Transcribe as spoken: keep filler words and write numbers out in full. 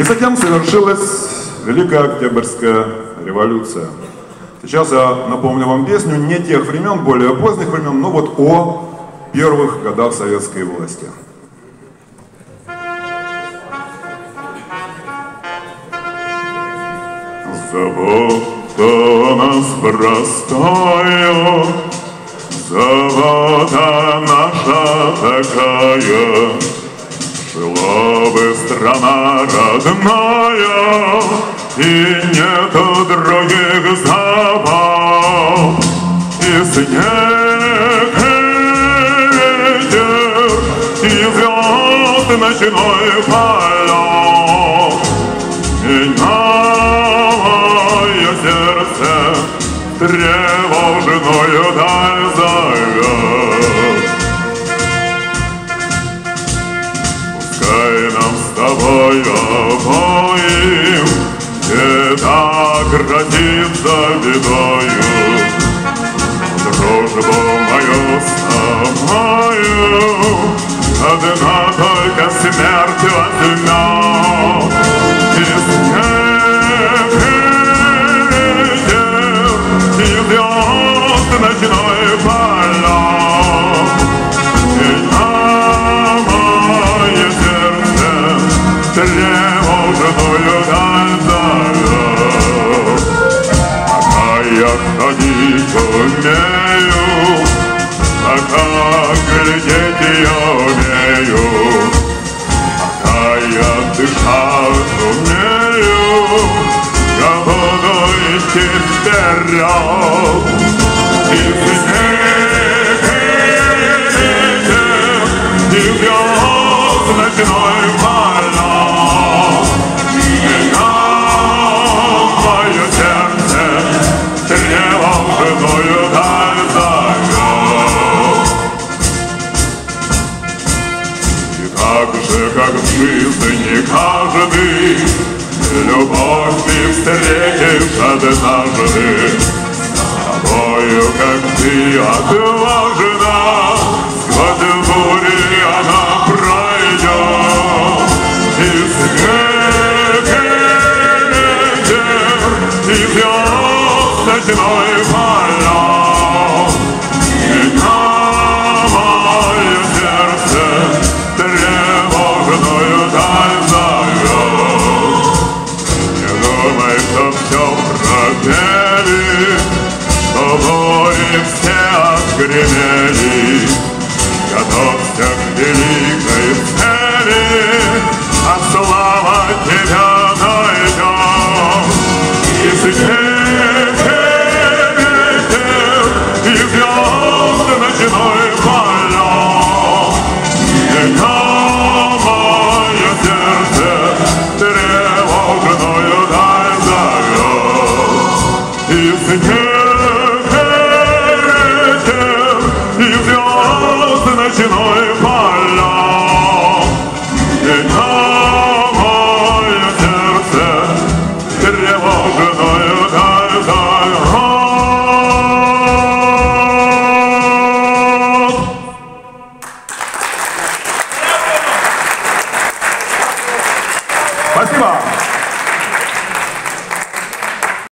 затем совершилась Великая Октябрьская революция. Сейчас я напомню вам песню не тех времен, более поздних времен, но вот о первых годах советской власти. Забота нас простая, забота наша такая, жила бы страна родная, и нету других забав, и снег, и ветер, и звезд ночной полет, и мое сердце тревожную даль зовет. Пускай нам с тобой обоим беда грозится бедою, дружбу мою с тобою одна только смерть возьмет. И снег, и ветер, и звезд ночной полет, и на мое сердце тревожную даль зовет. Пока я ходить умею, пока глядеть я умею, пока я дышать умею, я буду идти вперед. И снег, и ветер, и звезд ночной полет, и на мое сердце тревожную даль зовет. И так же, как в жизни каждый, любовь ты встретишь однажды. С тобою, как ты отважена, сквозь бури она пройдет. И снег, и ветер, и звезд ночной полет, и на мое сердце тревожную даль зовет. Не думай, что все пропели, что бури все отгремели. Готовься к великой цели, а слава тебя найдет. И снег, и ветер, и звезд ночной полет, и на мое сердце тревожную даль зовет. И снег,